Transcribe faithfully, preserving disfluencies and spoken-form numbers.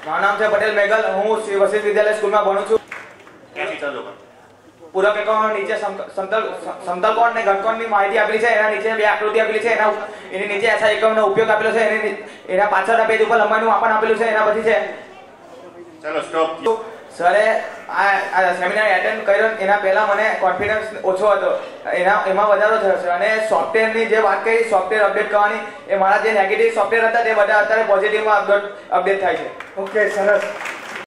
મારું નામ છે પટેલ મેઘલ. હું શ્રી વસંત વિદ્યાલય સ્કૂલમાં ભણું છું. ક્યાંથી ચાલો પૂરક એકમ નીચે સમતલ સમતલ કોણ ને ઘનકોણની માહિતી આપેલી છે. એના નીચે બે આકૃતિ આપેલી છે. એના એની નીચે એસઆઈ એકમનો ઉપયોગ આપેલો છે. એની એના પાછળના પેજ ઉપર લંબાઈનું માપન આપેલું છે. એના પછી છે ચલો સ્ટોપ. સરે આ સેમિનાર એટેન્ડ કર્યો એના પહેલા મને કોન્ફિડન્સ ઓછો હતો. એના એમાં વધારો થયો છે. અને સોફ્ટવેરની જે વાત કરી સોફ્ટવેર અપડેટ કરવાની, એ મારા જે નેગેટિવ સોફ્ટવેર હતા તે બધા અત્યારે પોઝિટિવમાં અપડેટ અપડેટ થાય છે. ઓકે, સરસ.